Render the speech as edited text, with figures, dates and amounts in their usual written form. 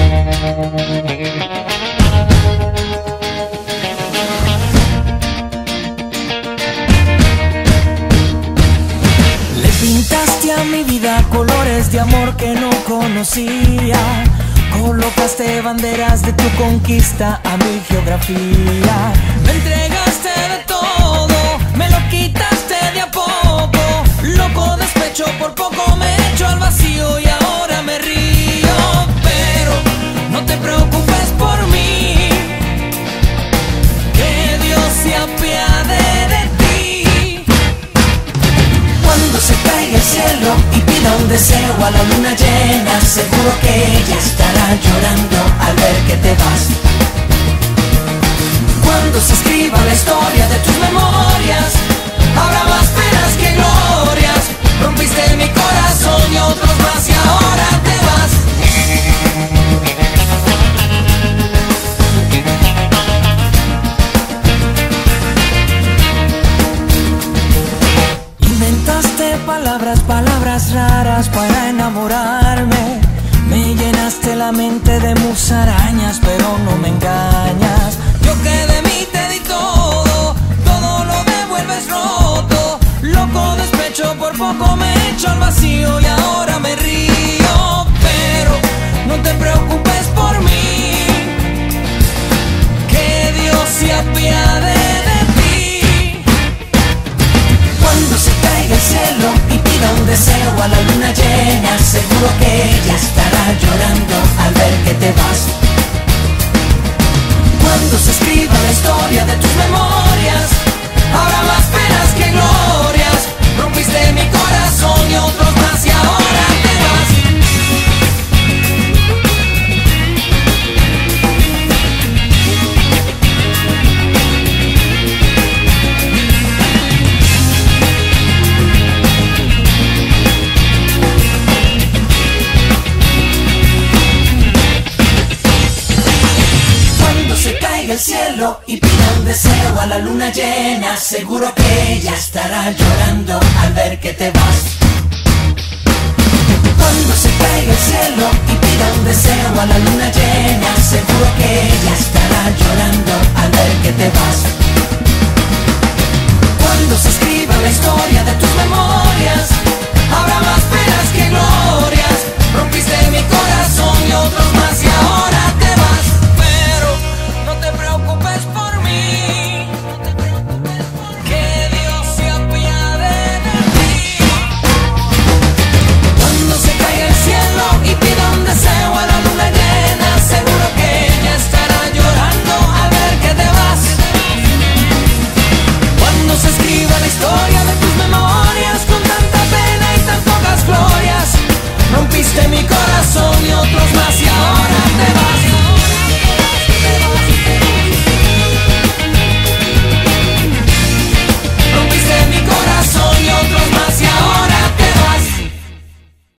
Le pintaste a mi vida colores de amor que no conocía. Colocaste banderas de tu conquista a mi geografía. Me entregaste de todo, me lo quitaste de a poco. Loco despecho, por poco me echo al vacío y ahora me río. Pero no te preocupes por mí, que Dios se apiade de ti. Cuando se caiga el cielo y pida un deseo a la luna llena, seguro que ella estará llorando al ver que te vas. Cuando se escriba la historia de tus memorias, habrá más penas que glorias. Rompiste mi corazón y otros más y ahora te vas. Inventaste palabras raras para enamorarme. Me llenaste la mente de musarañas, pero no me engañas. Yo que de mí te di todo, todo lo devuelves roto. Loco despecho, por poco me echo al vacío y ahora me río. Pero no te preocupes por mí, que Dios se apiade de ti. Cuando se caiga el cielo y pida un deseo a la luna llena, seguro que ella estará llorando al ver que te vas. Cuando se escriba la historia de tus memorias, habrá más penas que glorias. Rompiste mi corazón y otros más y ahora te vas. Cuando se caiga el cielo y pida un deseo a la luna llena, seguro que ella estará llorando al ver que te vas. Cuando se caiga el cielo y pida un deseo a la luna llena, seguro que ella estará llorando al ver que te vas. Cuando se escriba la historia de tus memorias, habrá más penas que glorias. Rompiste mi corazón y otros más y ahora te vas. Pero no te preocupes por mí, que Dios se apiade de ti. Cuando se caiga el cielo y pida un deseo a la luna llena, seguro que ella estará llorando al ver que te vas. Cuando se escriba la historia de tus memorias con tanta pena y tan pocas glorias, rompiste mi corazón y otros más y ahora te vas.